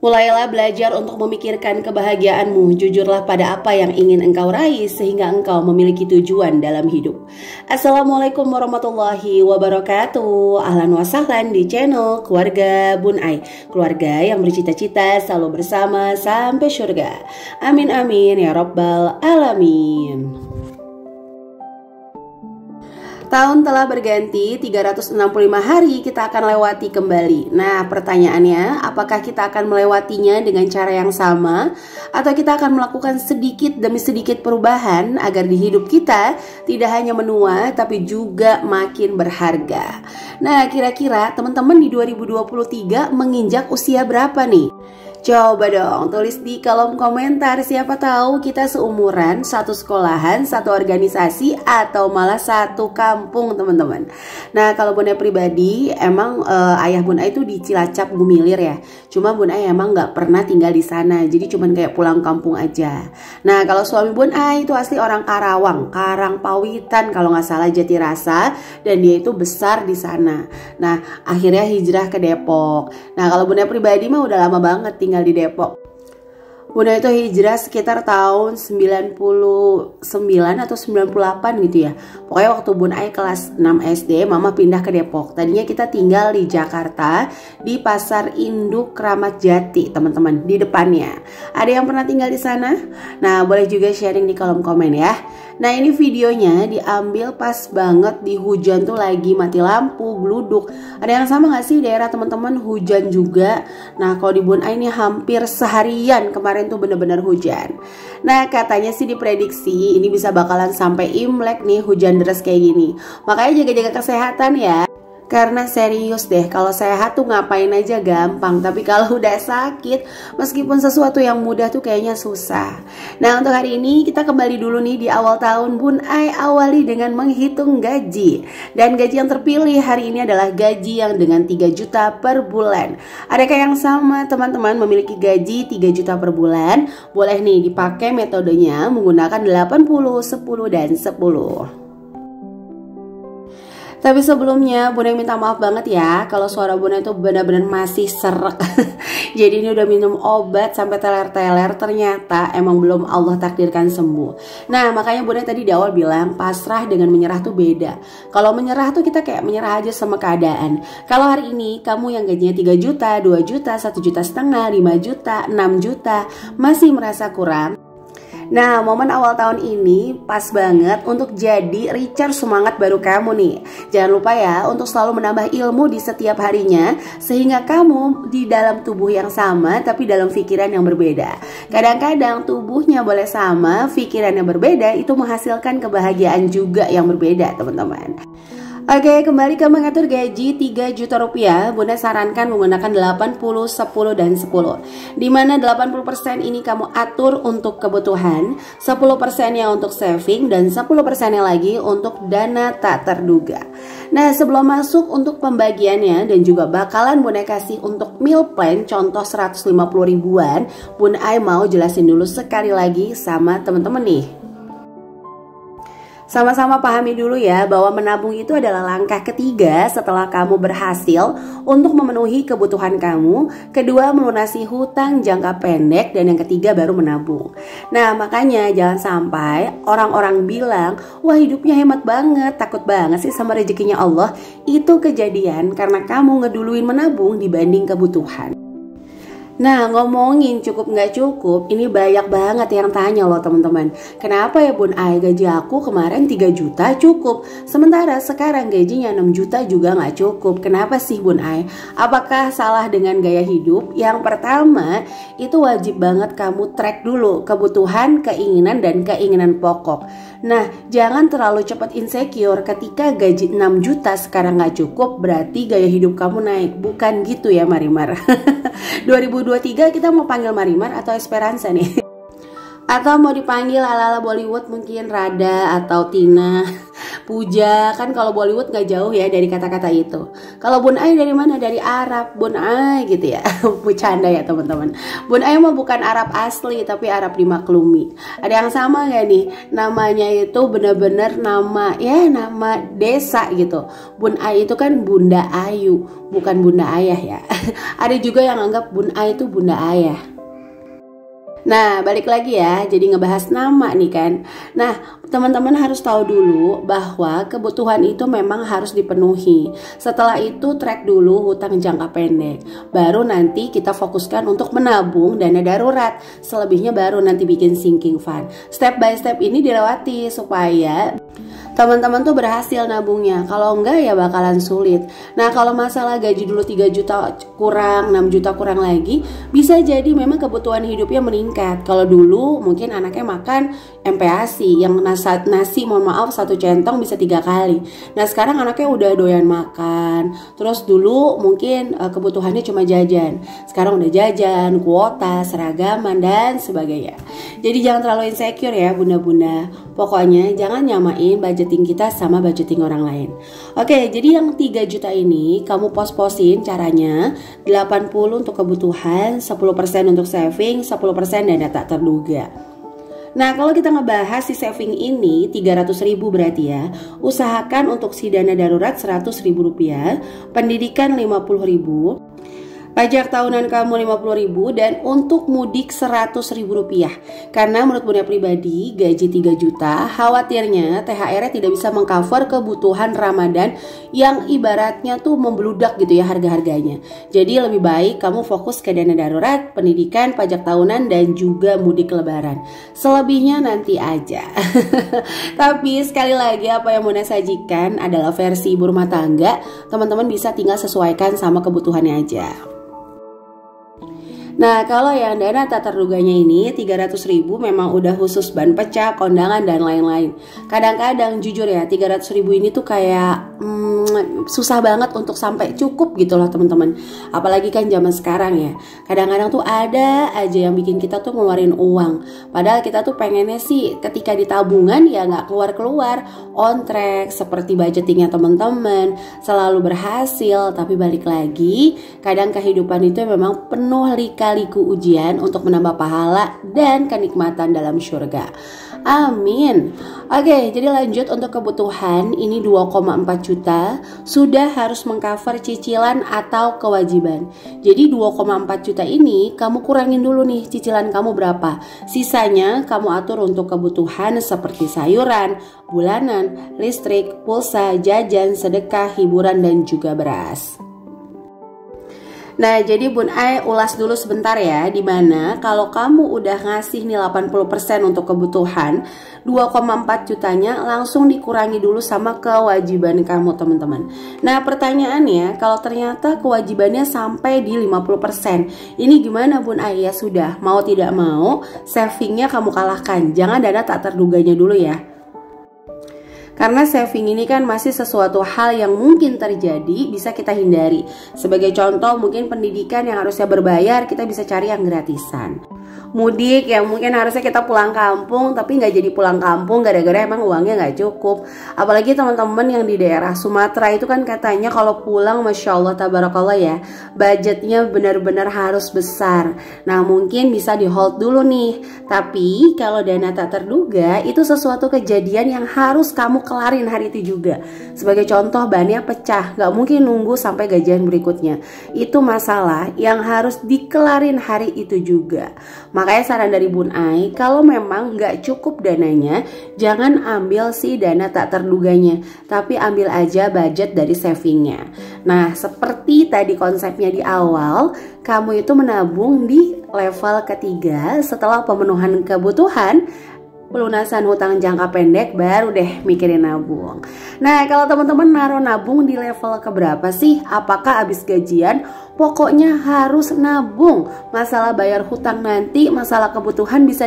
Mulailah belajar untuk memikirkan kebahagiaanmu. Jujurlah pada apa yang ingin engkau raih sehingga engkau memiliki tujuan dalam hidup. Assalamualaikum warahmatullahi wabarakatuh. Ahlan wa sahlan di channel Keluarga Bun Ai. Keluarga yang bercita-cita selalu bersama sampai surga. Amin amin ya rabbal alamin. Tahun telah berganti, 365 hari kita akan lewati kembali. Nah, pertanyaannya, apakah kita akan melewatinya dengan cara yang sama? Atau kita akan melakukan sedikit demi sedikit perubahan agar di hidup kita tidak hanya menua, tapi juga makin berharga? Nah, kira-kira teman-teman di 2023 menginjak usia berapa nih? Coba dong tulis di kolom komentar, siapa tahu kita seumuran, satu sekolahan, satu organisasi, atau malah satu kampung teman-teman. Nah kalau Bun Ai pribadi emang ayah Bun Ai itu di Cilacap Gumilir ya. Cuma Bun Ai emang nggak pernah tinggal di sana, jadi cuman kayak pulang kampung aja. Nah kalau suami Bun Ai itu asli orang Karawang, Karangpawitan kalau nggak salah Jatirasa, dan dia itu besar di sana. Nah akhirnya hijrah ke Depok. Nah kalau Bun Ai pribadi mah udah lama banget tinggal di Depok. Bun Ai itu hijrah sekitar tahun 99 atau 98 gitu ya. Pokoknya waktu Bun Ai kelas 6 SD, mama pindah ke Depok. Tadinya kita tinggal di Jakarta, di Pasar Induk Kramat Jati, teman-teman, di depannya. Ada yang pernah tinggal di sana? Nah, boleh juga sharing di kolom komen ya. Nah, ini videonya diambil pas banget di hujan tuh lagi mati lampu, gluduk. Ada yang sama gak sih daerah teman-teman hujan juga? Nah, kalau di Bun Ai ini hampir seharian kemarin tuh bener-bener hujan. Nah katanya sih diprediksi ini bisa bakalan sampai Imlek nih hujan deras kayak gini. Makanya jaga-jaga kesehatan ya. Karena serius deh, kalau sehat tuh ngapain aja gampang. Tapi kalau udah sakit, meskipun sesuatu yang mudah tuh kayaknya susah. Nah untuk hari ini kita kembali dulu nih di awal tahun. Bun Ai awali dengan menghitung gaji. Dan gaji yang terpilih hari ini adalah gaji yang dengan 3 juta per bulan. Adakah yang sama teman-teman memiliki gaji 3 juta per bulan? Boleh nih dipakai metodenya menggunakan 80, 10, dan 10. Tapi sebelumnya Bun Ai minta maaf banget ya kalau suara Bun Ai itu benar-benar masih serak. Jadi ini udah minum obat sampai teler-teler, ternyata emang belum Allah takdirkan sembuh. Nah makanya Bun Ai tadi di awal bilang pasrah dengan menyerah tuh beda. Kalau menyerah tuh kita kayak menyerah aja sama keadaan. Kalau hari ini kamu yang gajinya 3 juta, 2 juta, 1,5 juta, 5 juta, 6 juta masih merasa kurang. Nah momen awal tahun ini pas banget untuk jadi recharge semangat baru kamu nih. Jangan lupa ya untuk selalu menambah ilmu di setiap harinya, sehingga kamu di dalam tubuh yang sama tapi dalam pikiran yang berbeda. Kadang-kadang tubuhnya boleh sama, pikiran yang berbeda itu menghasilkan kebahagiaan juga yang berbeda teman-teman. Oke, kembali ke mengatur gaji 3 juta rupiah. Bunda sarankan menggunakan 80, 10, dan 10. Dimana 80% ini kamu atur untuk kebutuhan, 10%-nya untuk saving, dan 10%-nya lagi untuk dana tak terduga. Nah, sebelum masuk untuk pembagiannya dan juga bakalan Bunda kasih untuk meal plan contoh 150 ribuan, Bunda Ai mau jelasin dulu sekali lagi sama teman-teman nih. Sama-sama pahami dulu ya bahwa menabung itu adalah langkah ketiga setelah kamu berhasil untuk memenuhi kebutuhan kamu. Kedua, melunasi hutang jangka pendek, dan yang ketiga baru menabung. Nah makanya jangan sampai orang-orang bilang, wah hidupnya hemat banget, takut banget sih sama rezekinya Allah. Itu kejadian karena kamu ngeduluin menabung dibanding kebutuhan. Nah ngomongin cukup nggak cukup, ini banyak banget yang tanya loh teman-teman. Kenapa ya Bun Ai gaji aku kemarin 3 juta cukup, sementara sekarang gajinya 6 juta juga nggak cukup. Kenapa sih Bun Ai? Apakah salah dengan gaya hidup? Yang pertama itu wajib banget kamu track dulu kebutuhan, keinginan, dan keinginan pokok. Nah jangan terlalu cepat insecure ketika gaji 6 juta sekarang nggak cukup, berarti gaya hidup kamu naik. Bukan gitu ya Marimar. 2023 kita mau panggil Marimar atau Esperanza nih? Atau mau dipanggil ala-ala Bollywood mungkin Rada atau Tina. Puja, kan kalau Bollywood nggak jauh ya dari kata-kata itu. Kalau Bun Ai dari mana? Dari Arab, Bun Ai gitu ya. Bercanda ya teman-teman. Bun Ai mah bukan Arab asli, tapi Arab dimaklumi. Ada yang sama gak nih? Namanya itu benar-benar nama desa gitu. Bun Ai itu kan Bunda Ayu, bukan Bunda Ayah ya. Ada juga yang anggap Bun Ai itu Bunda Ayah. Nah, balik lagi ya, jadi ngebahas nama nih kan. Nah, teman-teman harus tahu dulu bahwa kebutuhan itu memang harus dipenuhi. Setelah itu track dulu hutang jangka pendek. Baru nanti kita fokuskan untuk menabung dana darurat. Selebihnya baru nanti bikin sinking fund. Step by step ini dilewati supaya teman-teman tuh berhasil nabungnya. Kalau enggak ya bakalan sulit. Nah, kalau masalah gaji dulu 3 juta kurang, 6 juta kurang lagi, bisa jadi memang kebutuhan hidupnya meningkat. Kalau dulu mungkin anaknya makan MPASI yang nasi mohon maaf 1 centong bisa 3 kali. Nah, sekarang anaknya udah doyan makan. Terus dulu mungkin kebutuhannya cuma jajan. Sekarang udah jajan, kuota, seragaman dan sebagainya. Jadi jangan terlalu insecure ya bunda-bunda. Pokoknya jangan nyamain budgeting kita sama budgeting orang lain. Oke, jadi yang 3 juta ini kamu pos-posin caranya 80 untuk kebutuhan, 10% untuk saving, 10% dana tak terduga. Nah, kalau kita ngebahas si saving ini 300.000 berarti ya, usahakan untuk si dana darurat 100.000 rupiah, pendidikan 50.000, pajak tahunan kamu 50.000 dan untuk mudik 100.000 rupiah. Karena menurut Bunda pribadi gaji 3 juta khawatirnya THR-nya tidak bisa mengcover kebutuhan Ramadan yang ibaratnya tuh membludak gitu ya harga-harganya. Jadi lebih baik kamu fokus ke dana darurat, pendidikan, pajak tahunan dan juga mudik lebaran. Selebihnya nanti aja. Tapi sekali lagi apa yang Bunda sajikan adalah versi ibu rumah tangga. Teman-teman bisa tinggal sesuaikan sama kebutuhannya aja. Nah, kalau yang dana tak terduganya ini 300.000 memang udah khusus ban pecah, kondangan dan lain-lain. Kadang-kadang jujur ya 300.000 ini tuh kayak susah banget untuk sampai cukup gitu loh teman-teman. Apalagi kan zaman sekarang ya. Kadang-kadang tuh ada aja yang bikin kita tuh ngeluarin uang. Padahal kita tuh pengennya sih ketika di tabungan ya nggak keluar-keluar, on track seperti budgetingnya teman-teman, selalu berhasil. Tapi balik lagi, kadang kehidupan itu memang penuh lika-liku ujian untuk menambah pahala dan kenikmatan dalam surga. Amin. Oke, jadi lanjut untuk kebutuhan ini 2,4 juta sudah harus mengcover cicilan atau kewajiban. Jadi 2,4 juta ini kamu kurangin dulu nih cicilan kamu berapa. Sisanya kamu atur untuk kebutuhan seperti sayuran, bulanan, listrik, pulsa, jajan, sedekah, hiburan dan juga beras. Nah, jadi Bun Ai ulas dulu sebentar ya, dimana kalau kamu udah ngasih nih 80% untuk kebutuhan, 2,4 jutanya langsung dikurangi dulu sama kewajiban kamu teman-teman. Nah, pertanyaannya kalau ternyata kewajibannya sampai di 50%, ini gimana Bun Ai? Ya sudah, mau tidak mau savingnya kamu kalahkan, jangan dana tak terduganya dulu ya. Karena saving ini kan masih sesuatu hal yang mungkin terjadi, bisa kita hindari. Sebagai contoh, mungkin pendidikan yang harusnya berbayar, kita bisa cari yang gratisan. Mudik yang mungkin harusnya kita pulang kampung, tapi nggak jadi pulang kampung gara-gara emang uangnya nggak cukup. Apalagi teman-teman yang di daerah Sumatera itu kan katanya kalau pulang Masya Allah tabarakallah ya, budgetnya benar-benar harus besar. Nah mungkin bisa di hold dulu nih. Tapi kalau dana tak terduga itu sesuatu kejadian yang harus kamu kelarin hari itu juga. Sebagai contoh bannya pecah, nggak mungkin nunggu sampai gajian berikutnya. Itu masalah yang harus dikelarin hari itu juga. Makanya saran dari Bun Ai, kalau memang nggak cukup dananya, jangan ambil si dana tak terduganya, tapi ambil aja budget dari savingnya. Nah, seperti tadi konsepnya di awal, kamu itu menabung di level ketiga setelah pemenuhan kebutuhan, pelunasan hutang jangka pendek, baru deh mikirin nabung. Nah, kalau teman-teman naruh nabung di level keberapa sih? Apakah habis gajian? Pokoknya harus nabung. Masalah bayar hutang nanti, masalah kebutuhan bisa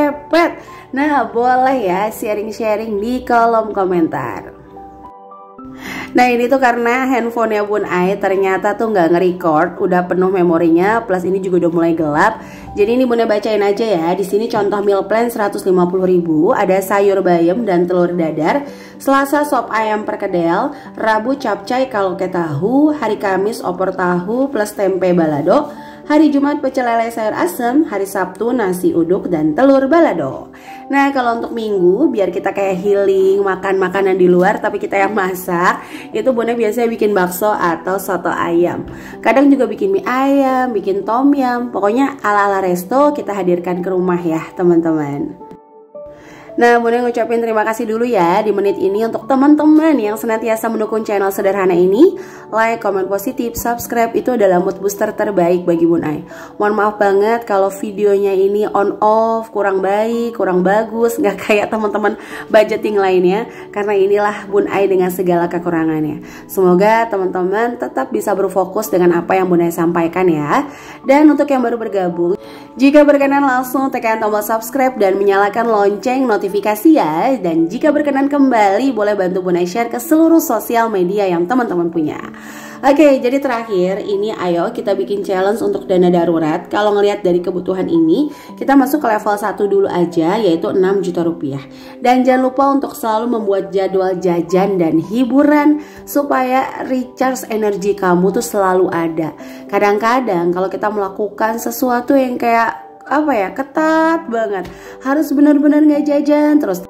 dipepet-pepet. Nah, boleh ya sharing-sharing di kolom komentar. Nah ini tuh karena handphonenya Bun Ai ternyata tuh nggak nge-record, udah penuh memorinya, plus ini juga udah mulai gelap. Jadi ini Bunda bacain aja ya. Di sini contoh meal plan 150.000, ada sayur bayam dan telur dadar. Selasa sop ayam perkedel, Rabu capcay kaloke tahu, hari Kamis opor tahu plus tempe balado. Hari Jumat pecel lele sayur asem, hari Sabtu nasi uduk dan telur balado. Nah kalau untuk Minggu biar kita kayak healing makan makanan di luar tapi kita yang masak, itu Bunda biasanya bikin bakso atau soto ayam. Kadang juga bikin mie ayam, bikin tom yum. Pokoknya ala-ala resto kita hadirkan ke rumah ya teman-teman. Nah Bunda ngucapin terima kasih dulu ya di menit ini untuk teman-teman yang senantiasa mendukung channel sederhana ini. Like, komen positif, subscribe itu adalah mood booster terbaik bagi Bun Ai. Mohon maaf banget kalau videonya ini on off, kurang baik, kurang bagus, nggak kayak teman-teman budgeting lainnya. Karena inilah Bun Ai dengan segala kekurangannya. Semoga teman-teman tetap bisa berfokus dengan apa yang Bun Ai sampaikan ya. Dan untuk yang baru bergabung, jika berkenan langsung tekan tombol subscribe dan menyalakan lonceng notifikasi ya. Dan jika berkenan kembali boleh bantu Bun Ai share ke seluruh sosial media yang teman-teman punya. Oke, jadi terakhir ini ayo kita bikin challenge untuk dana darurat. Kalau ngelihat dari kebutuhan ini, kita masuk ke level 1 dulu aja, yaitu 6 juta rupiah. Dan jangan lupa untuk selalu membuat jadwal jajan dan hiburan supaya recharge energi kamu tuh selalu ada. Kadang-kadang kalau kita melakukan sesuatu yang kayak apa ya, ketat banget, harus benar-benar nggak jajan terus.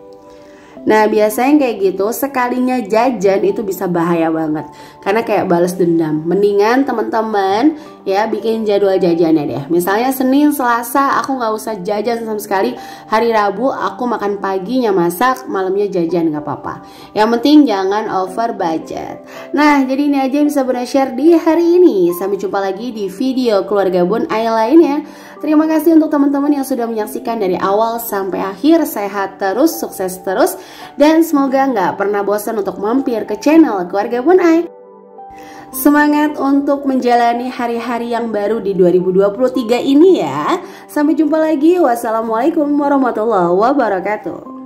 Nah biasanya kayak gitu, sekalinya jajan itu bisa bahaya banget, karena kayak balas dendam. Mendingan teman-teman ya bikin jadwal jajannya deh. Misalnya Senin, Selasa aku nggak usah jajan sama sekali. Hari Rabu aku makan paginya masak, malamnya jajan nggak apa-apa. Yang penting jangan over budget. Nah jadi ini aja yang bisa Bunda share di hari ini. Sampai jumpa lagi di video keluarga Bun Ai lainnya. Terima kasih untuk teman-teman yang sudah menyaksikan dari awal sampai akhir. Sehat terus, sukses terus, dan semoga nggak pernah bosan untuk mampir ke channel keluarga Bun Ai. Semangat untuk menjalani hari-hari yang baru di 2023 ini ya. Sampai jumpa lagi. Wassalamualaikum warahmatullahi wabarakatuh.